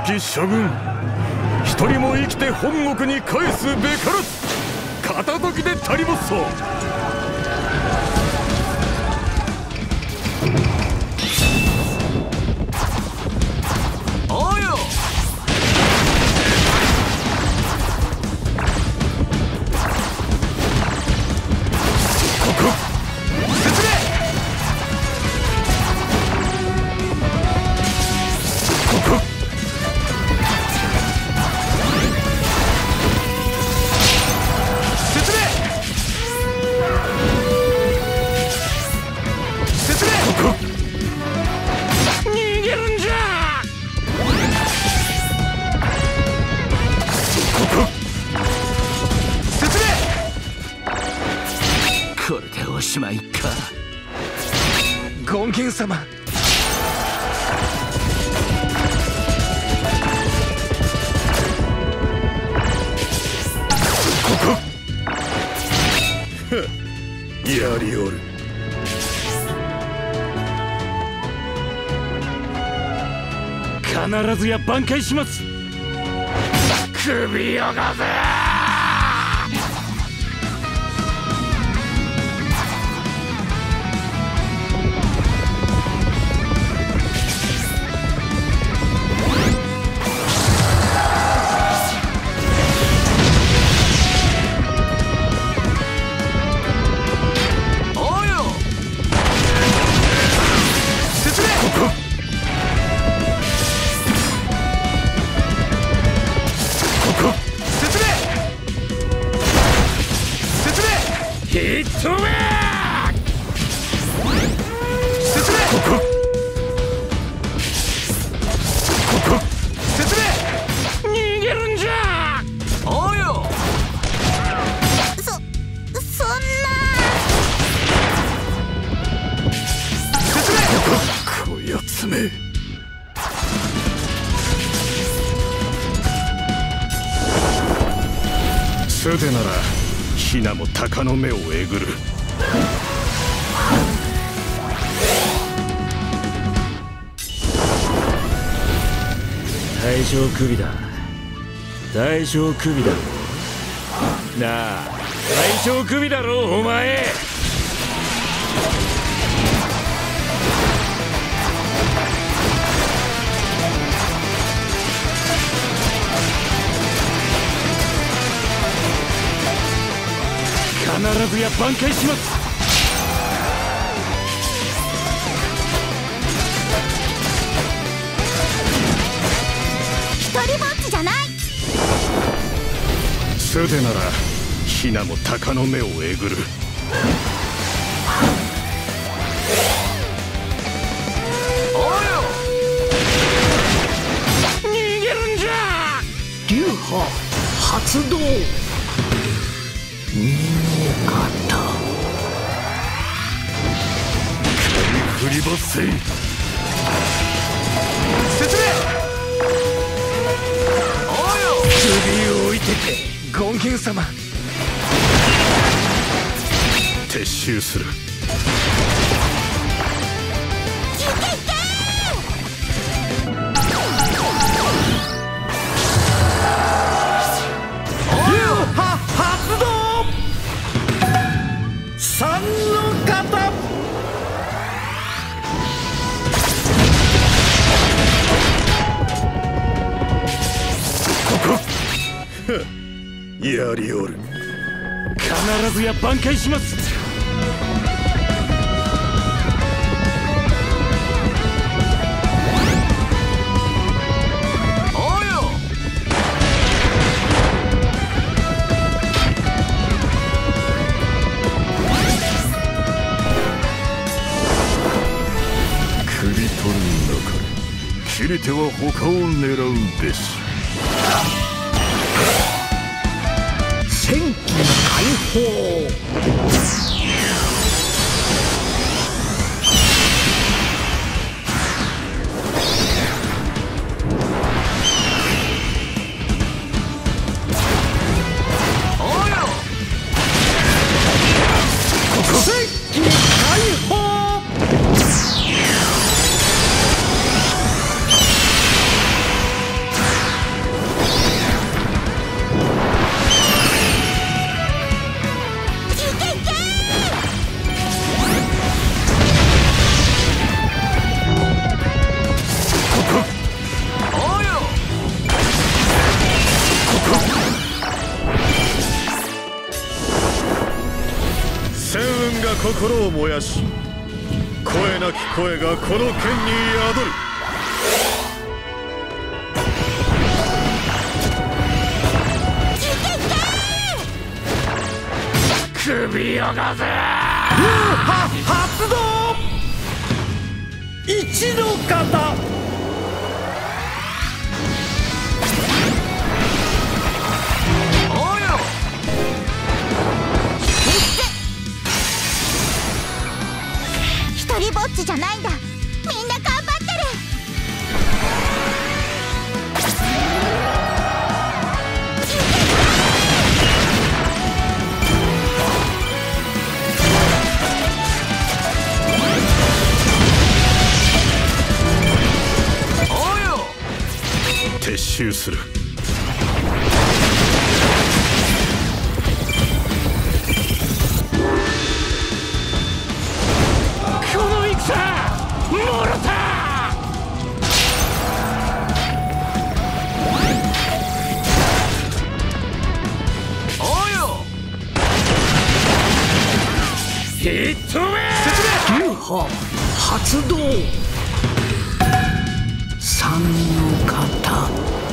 き諸軍、一人も生きて本国に返すべからず片時で足りもっそう。 これでおしまいか。権現様、 やりおる。 必ずや挽回します。 首をがぜ。ヒットメア説明説明逃げるんじゃ。おうよ。 そんな説明こやつめ。つてならヒナも鷹の目をえぐる。 大将首だ。大将首だろ。なあ、大将首だろお前。必ずや挽回します。 一人ぼっちじゃない。 つてならヒナも鷹の目をえぐる。おうよ。逃げるんじゃ。 流派発動。 振りばせい。説明。おうよ。 首を置いてけ権現様。 撤収する。 発動。三の型。 やりおる。 必ずや挽回します。 おうよ。首取るんだから切り手は他を狙うべし。 戦機解放。戦機解放。 心を燃やし、声なき声がこの剣に宿る。 首をがぜ発動。一の型。 一人ぼっちじゃないんだ。みんな頑張ってる。 撤収する。 この戦もろた。およヒットメ流派発動。三の型。